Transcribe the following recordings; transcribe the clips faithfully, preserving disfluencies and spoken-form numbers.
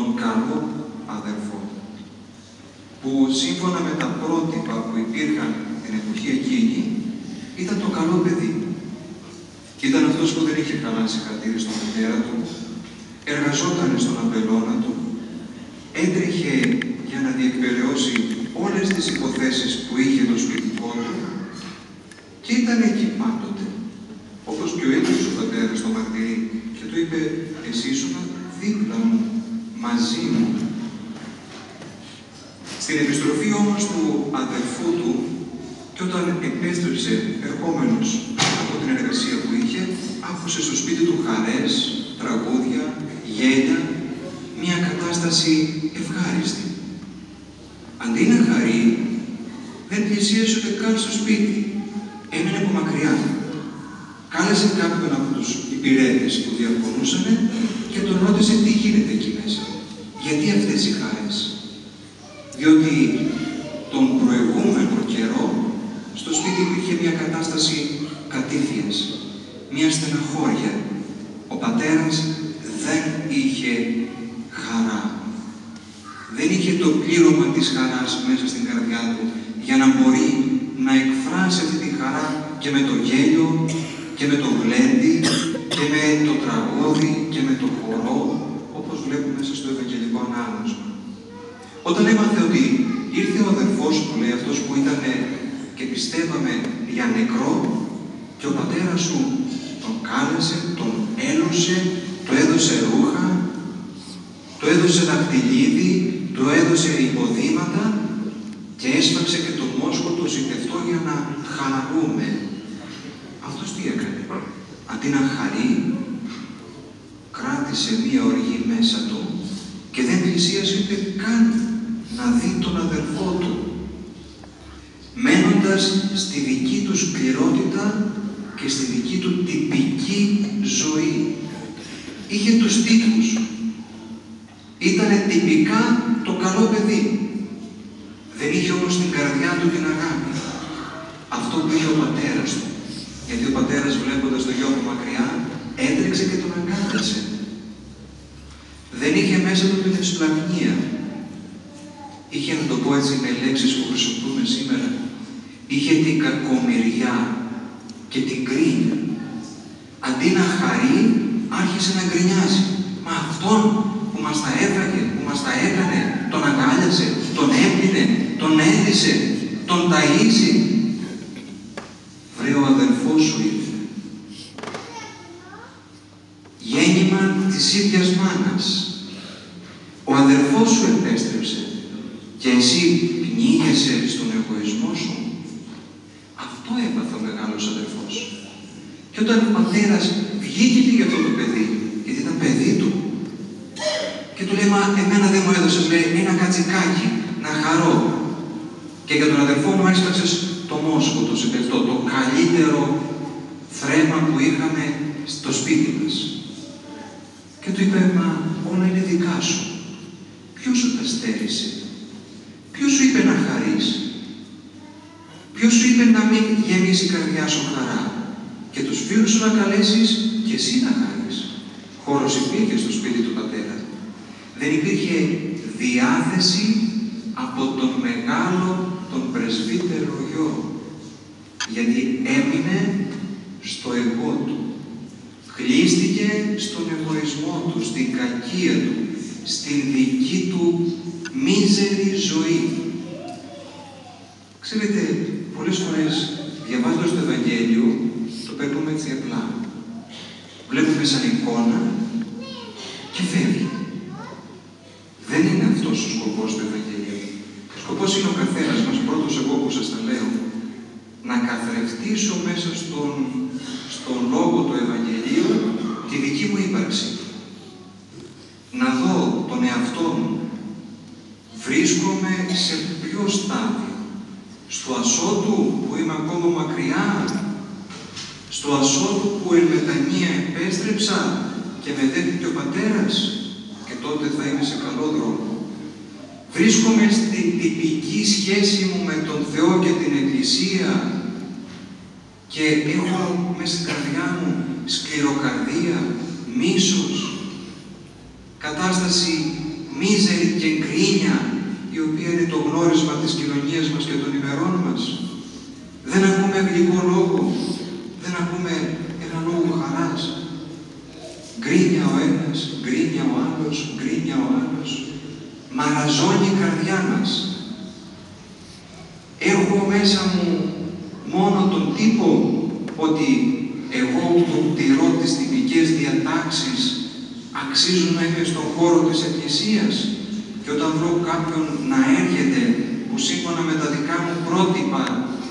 τον καλό αδερφό, που σύμφωνα με τα πρότυπα που υπήρχαν την εποχή εκείνη, ήταν το καλό παιδί. Ήταν αυτός που δεν είχε χαλάσει χατήρι στον πατέρα του, εργαζόταν στον αμπελώνα του, έτρεχε για να διεκπεραιώσει όλες τις υποθέσεις που είχε το σπιτικό του και ήταν εκεί πάντοτε. Όπως και ο ίδιος ο πατέρας το μαρτυρεί και του είπε, εσύ ήσουν δίπλα μου, μαζί μου. Στην επιστροφή όμως του αδερφού του, και όταν επέστρεψε ερχόμενος από την εργασία που είχε, άκουσε στο σπίτι του χαρές, τραγούδια, γέλια, μια κατάσταση ευχάριστη. Αντί να χαρεί, δεν πλησίασε ούτε καν στο σπίτι. Έμενε από μακριά. Κάλεσε κάποιον από τους υπηρέτες που διαφωνούσαν και τον ρώτησε τι γίνεται εκεί μέσα. Γιατί αυτές οι χάρες? Διότι τον προηγούμενο καιρό στο σπίτι υπήρχε μια κατάσταση κατήφιας, μια στεναχώρια. Ο πατέρας δεν είχε χαρά. Δεν είχε το πλήρωμα της χαράς μέσα στην καρδιά του για να μπορεί να εκφράσει αυτή τη χαρά και με το γέλιο και με το γλέντι και με το τραγούδι και με το χορό, όπως βλέπουμε μέσα στο Ευαγγελικό Ανάγνωσμα. Όταν έμαθε ότι ήρθε ο αδερφός του, λέει, αυτός που ήταν και πιστεύαμε για νεκρό, και ο πατέρας σου τον κάλεσε, τον έλωσε, του έδωσε ρούχα, του έδωσε δακτυλίδι, του έδωσε υποδήματα και έσφαξε και το μόσχο το ζητευτό για να χαρούμε. Αυτός τι έκανε? Αντί να χαρεί, κράτησε μία οργή μέσα του και δεν πλησίασε ούτε καν να δει τον αδερφό του, μένοντας στη δική του σκληρότητα και στη δική του τυπική ζωή. Είχε τους τύπους. Ήτανε τυπικά το καλό παιδί. Δεν είχε όμως στην καρδιά του την αγάπη. Αυτό που είχε ο πατέρας του. Γιατί ο πατέρας, βλέποντας το γιο του μακριά, έτρεξε και τον αγκάλιασε. Δεν είχε μέσα του την εσπλαγνία. Είχε, να το πω έτσι με λέξεις που χρησιμοποιούμε σήμερα, είχε την κακομοιριά και την κρίνια. Αντί να χαρεί, άρχισε να γκρινιάζει. Μα αυτόν που μας τα έφαγε, που μας τα έκανε, τον αγκάλιασε, τον έπλυνε, τον έδισε, τον ταΐζει. Βρε, ο αδερφός σου ήρθε. Γέννημα της ίδιας μάνας. Ο αδερφός σου επέστρεψε και εσύ πνίγεσαι στον εγωισμό σου. Αυτό έπαθε ο μεγάλος αδερφός. Και όταν ο πατέρας βγήκε για αυτό το παιδί, γιατί ήταν παιδί του, και του λέει, μα εμένα δεν μου έδωσες, λέει, ένα κατσικάκι να χαρώ. Και για τον αδερφό μου έσπαξες το μόσχο, το ζητευτό, το καλύτερο θρέμα που είχαμε στο σπίτι μας. Και του είπε, μα όλα είναι δικά σου. Ποιος σου τα στέρισε? Ποιος σου είπε να χαρείς? Ποιος σου είπε να μην γεμίσει η καρδιά σου χαρά? Και τους φίλους σου να καλέσεις και εσύ να χαρείς. Χώρος υπήρχε στο σπίτι του πατέρα. Δεν υπήρχε διάθεση από τον μεγάλο, τον πρεσβύτερο γιο. Γιατί έμεινε στο εγώ του. Κλείστηκε στον εγωισμό του, στην κακία του, στην δική του μίζερη ζωή. Ξέρετε, πολλές φορές διαβάζοντας το Ευαγγέλιο, το παίρνουμε έτσι απλά. Βλέπουμε σαν εικόνα και φεύγει. Δεν είναι αυτός ο σκοπός του Ευαγγελίου. Ο σκοπός είναι ο καθένας μας, πρώτος εγώ που σας τα λέω, να καθρεφτήσω μέσα στον, στον λόγο του Ευαγγελίου τη δική μου ύπαρξη. Να δω τον εαυτό μου. Βρίσκομαι σε ποιο στάδιο? Στο ασώτου που είμαι ακόμα μακριά? Στο ασώτου που εν μετανία επέστρεψα και με δέχτηκε ο πατέρας και τότε θα είμαι σε καλό δρόμο? Βρίσκομαι στην τυπική σχέση μου με τον Θεό και την Εκκλησία και έχω μέσα στην καρδιά μου σκληροκαρδία, μίσος, κατάσταση μίζερη και γκρίνια, η οποία είναι το γνώρισμα της κοινωνίας μας και των ημερών μας. Δεν ακούμε γλυκό λόγο, δεν ακούμε ένα λόγο χαράς. Γκρίνια ο ένας, γκρίνια ο άλλος, γκρίνια ο άλλος. Μαραζώνει η καρδιά μας. Έχω μέσα μου μόνο τον τύπο ότι εγώ που τηρώ τις τυπικές διατάξεις αξίζουν να είμαι στον χώρο της Εκκλησίας, και όταν βρω κάποιον να έρχεται που σύμφωνα με τα δικά μου πρότυπα,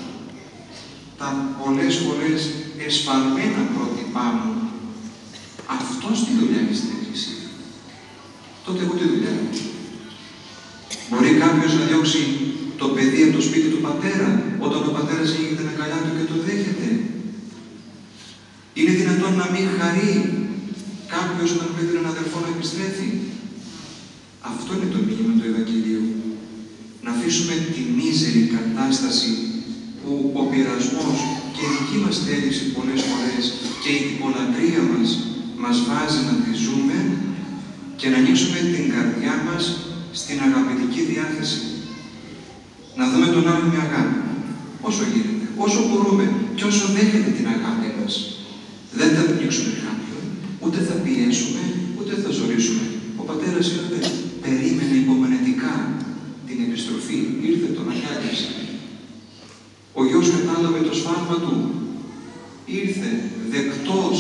τα πολλές φορές εσφαλμένα πρότυπά μου, αυτός τη δουλειά είναι στην Εκκλησία, τότε εγώ τι δουλειά έχω? Μπορεί κάποιος να διώξει το παιδί από το σπίτι του πατέρα, όταν ο πατέρας έχει την αγκαλιά του και το δέχεται? Είναι δυνατόν να μην χαρεί κάποιος όταν βλέπει έναν αδερφό να επιστρέφει? Αυτό είναι το μήνυμα του Ευαγγελίου. Να αφήσουμε τη μίζερη κατάσταση που ο πειρασμός και η δική μας θέληση πολλές φορές και η τυπολατρεία μας μας βάζει να τη ζούμε και να ανοίξουμε την καρδιά μας στην αγαπητική διάθεση. Να δούμε τον άλλον με αγάπη. Όσο γίνεται, όσο μπορούμε και όσο δέχεται την αγάπη μας. Δεν θα πνίξουμε κάποιον, ούτε θα πιέσουμε, ούτε θα ζωρίσουμε. Ο πατέρας ήρθε, περίμενε υπομονετικά την επιστροφή, ήρθε, τον αγκάλιασε. Ο γιος κατάλαβε το σφάλμα του, ήρθε δεκτός.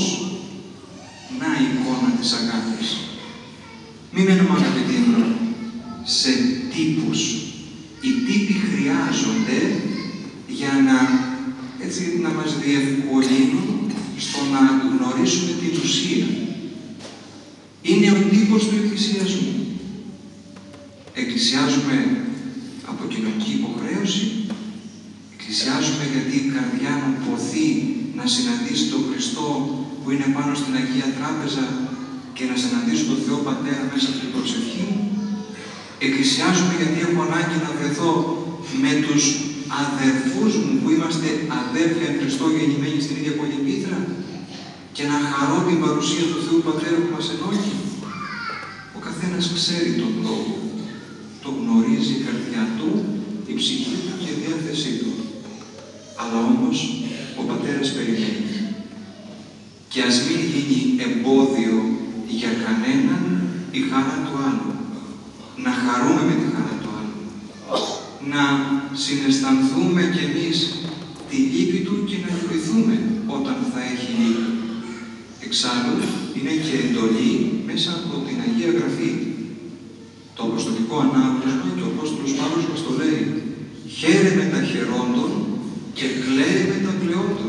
Να η εικόνα της αγάπης. Μην μένουμε, αγαπητοί μου, σε τύπους. Οι τύποι χρειάζονται για να, έτσι, να μας διευκολύνουν στο να γνωρίσουμε την ουσία. Είναι ο τύπος του εκκλησιασμού. Εκκλησιάζουμε από κοινωνική υποχρέωση, εκκλησιάζουμε γιατί η καρδιά μου ποθεί να συναντήσει τον Χριστό που είναι πάνω στην Αγία Τράπεζα και να συναντήσω τον Θεό Πατέρα μέσα από την προσευχή μου. Εκκλησιάζουμε γιατί έχω ανάγκη να βρεθώ με τους αδερφούς μου που είμαστε αδέρφια εν Χριστώ γεννημένοι στην ίδια πολυπήθρα και να χαρώ την παρουσία του Θεού Πατέρα που μας ενώχει. Ο καθένας ξέρει τον λόγο. Το γνωρίζει η καρδιά του, η ψυχή του και η διάθεσή του. Αλλά όμως ο Πατέρας περιμένει. Και ας μην γίνει εμπόδιο για κανέναν η χαρά του άλλου. Να χαρούμε με τη χαρά του άλλου. Να συναισθανθούμε κι εμείς τη λύπη του και να λυπηθούμε όταν θα έχει λύπη. Εξάλλου, είναι και εντολή μέσα από την Αγία Γραφή. Το Αποστολικό Ανάγνωσμα και ο Απόστολος Παύλος μας το λέει. Χαίρε με τα χαιρόντων και κλαίει με τα κλαιόντων.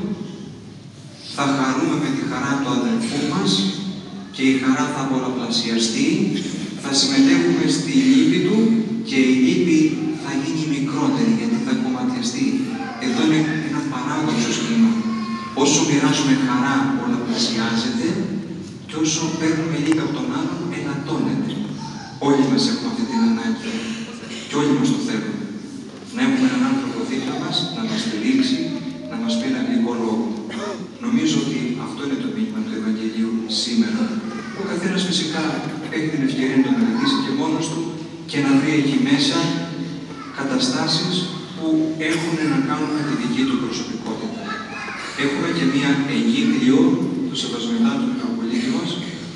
Θα χαρούμε με τη χαρά του αδελφού μας και η χαρά θα πολλαπλασιαστεί, θα συμμετέχουμε στη λύπη του και η λύπη θα γίνει μικρότερη γιατί θα κομματιαστεί. Εδώ είναι ένα παράδοξο σχήμα. Όσο μοιράζουμε χαρά πολλαπλασιάζεται και όσο παίρνουμε λίγα από τον άλλον ενατώνεται. Όλοι μας έχουμε αυτή την ανάγκη και όλοι μας το θέλουμε. Να έχουμε έναν άνθρωπο δίπλα μας, να μας στηρίξει, να μας πει ένα γλυκό λόγο. Νομίζω ότι αυτό είναι το μήνυμα του Ευαγγελίου σήμερα. Ο καθένας φυσικά έχει την ευκαιρία να το μελετήσει και μόνος του και να βρει εκεί μέσα καταστάσεις που έχουν να κάνουν με τη δική του προσωπικότητα. Έχουμε και μία εγκύκλιο του Σεβασμιωτάτου Μητροπολίτη μας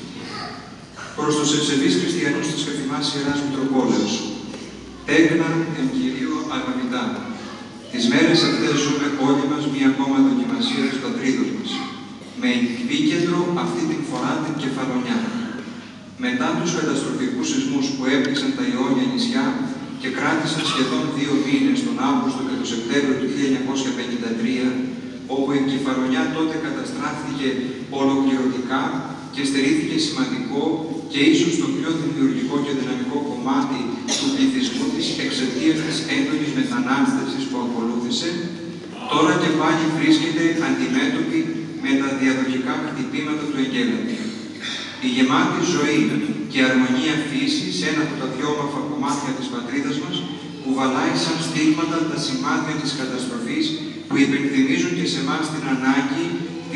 προς τους ευσεβείς χριστιανούς της καθημάς Ιεράς Μητροπόλεως. Τέκνα εν Κυρίω αγαπητά. Τις μέρες αυτές ζούμε όλοι μας μία ακόμα δοκιμασία της πατρίδος μας. Με επίκεντρο αυτή την φορά την Κεφαλονιά. Μετά τους καταστροφικούς σεισμούς που έπληξαν τα Ιόνια νησιά και κράτησαν σχεδόν δύο μήνες τον Αύγουστο και τον Σεπτέμβριο του χίλια εννιακόσια πενήντα τρία, όπου η Κεφαλονιά τότε καταστράφηκε ολοκληρωτικά και στερήθηκε σημαντικό και ίσως το πιο δημιουργικό και δυναμικό κομμάτι του πληθυσμού της εξαιτίας της έντονης μετανάστευσης που ακολούθησε, τώρα και πάλι βρίσκεται αντιμέτωπη με τα διαδοχικά χτυπήματα του εγκέλατου. Η γεμάτη ζωή και αρμονία φύση σε ένα από τα πιο όμορφα κομμάτια της πατρίδας μας κουβαλάει σαν στίγματα τα σημάδια της καταστροφής που υπενθυμίζουν και σε εμάς την ανάγκη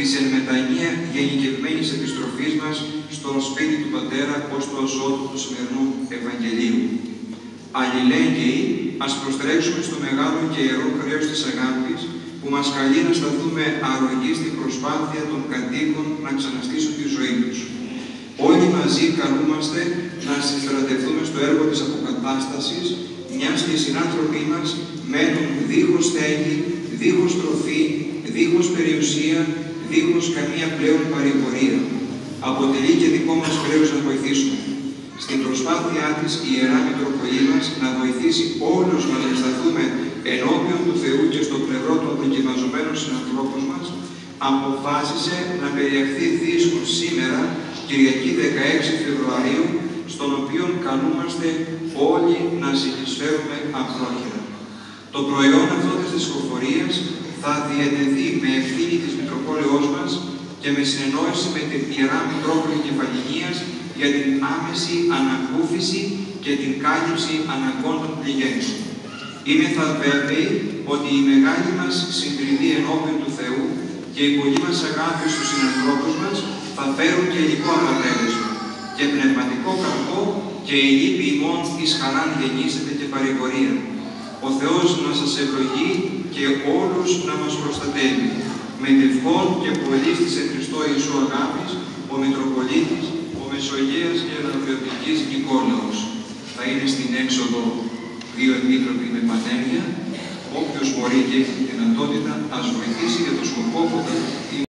της εν μετανία γενικευμένης επιστροφής μας στο σπίτι του Πατέρα ως το αζότο του σημερινού Ευαγγελίου. Αλληλέγγυοι, ας προστρέξουμε στο μεγάλο και ιερό χρέος της αγάπης που μας καλεί να σταθούμε αρρωγοί στην προσπάθεια των κατοίκων να ξαναστήσουν τη ζωή τους. Όλοι μαζί καλούμαστε να συστρατευτούμε στο έργο της αποκατάστασης, μιας και οι συνάνθρωποι μας μένουν δίχως στέγη, δίχως τροφή, δίχως περιουσία, δίχως καμία πλέον παρηγορία. Αποτελεί και δικό μας χρέος να βοηθήσουμε. Στην προσπάθειά της η Ιερά Μητροπολή μας να βοηθήσει όλους μας να σταθούμε ενώπιον του Θεού και στο πλευρό των δοκιμαζομένων συνανθρώπων μας, αποφάσισε να περιεχθεί δίσκος σήμερα, Κυριακή δεκαέξι Φεβρουαρίου, στον οποίο καλούμαστε όλοι να συνεισφέρουμε απρόχειρα. Το προϊόν αυτό της δισκοφορίας θα διατεθεί με ευθύνη της Μητροπόλεως μας και με συνεννόηση με την Ιερά Μητρόπολη Κεφαλικίας για την άμεση ανακούφιση και την κάλυψη αναγκών των πληγέντων. Είμαι θα βέβαιη ότι η μεγάλη μας συντριβή ενώπιον του Θεού και η πολλή μας αγάπη στους συνανθρώπους μας θα φέρουν και υλικό αποτέλεσμα και πνευματικό καρπό και η λύπη ημών εις χαράν γεννήσεται και παρηγορία. Ο Θεός να σας ευλογεί και όλους να μας προστατεύει. Με τευχόν και πολύ της εν Χριστώ Ιησού αγάπης, ο Μητροπολίτης, ο Μεσογείας και Αναπληρωτικής Νικόλαος. Θα είναι στην έξοδο δύο επίτροποι με πανένια. Όποιος μπορεί και έχει τη δυνατότητα, ας βοηθήσει για το σκοπό που